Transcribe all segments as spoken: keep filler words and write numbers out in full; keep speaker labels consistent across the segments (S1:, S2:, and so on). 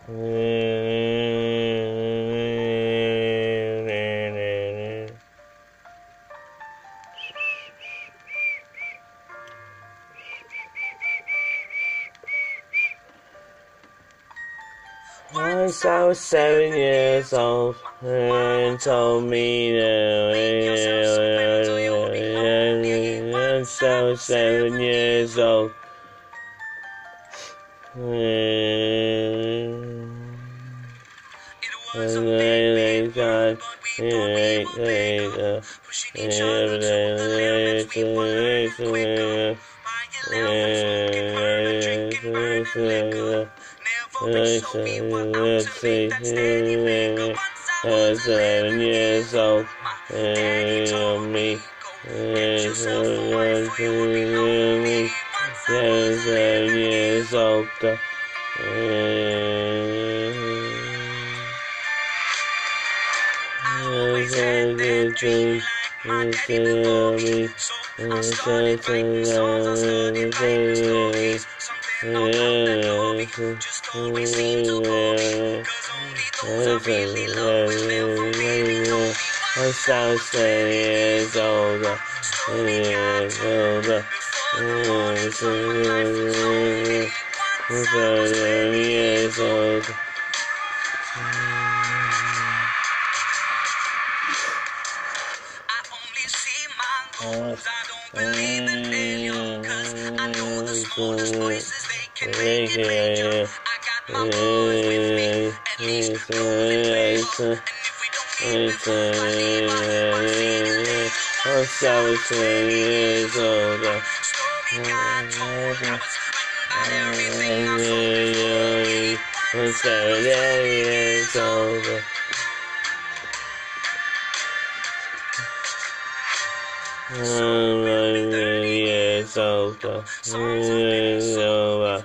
S1: Once I was seven years old, and told me that once I was seven years old. And I got it, seven years old, and me, and seven years old. Once I was seven years older, years older, seven years older. I don't believe that they're young, 'cause I know the smallest voices, they can make it real. I got my boys with me, at least I know that they're young. And if we don't keep it from my lead, my lead, once I was seven years older, story God told, I was frightened by everything I saw before me. Once I was seven years older. I'm years older, years older,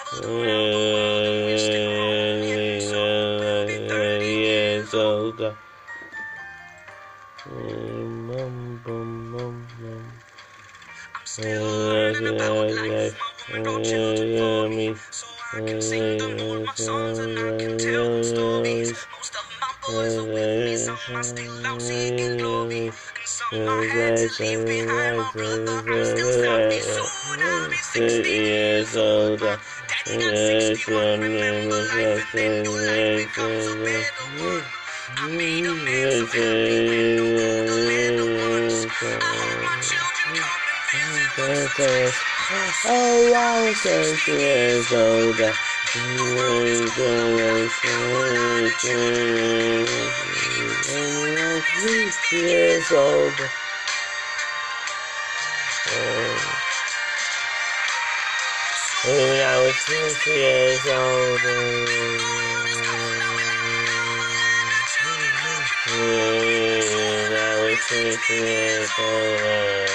S1: years older. I'm still learning about life, my work don't chill to me, so I can sing them all my songs and I can tell them stories. Most of my boys are with me, some are still out seeking glory. Some are had to leave behind my blood, my blood still got me. Soon I'll be sixty years older. Daddy got sixty, but remember life and then new life becomes a better one. I made amends for everything, the one, the better ones. I hope my children come and visit. Oh, I was six years older. Years older. When I was six years older. When I was six years older.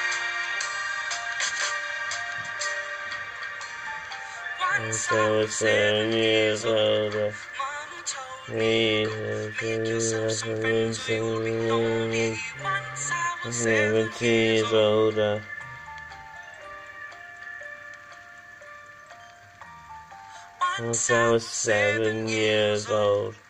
S1: Once I was seven years older. Me, seventeen years older. Once I was seven years old.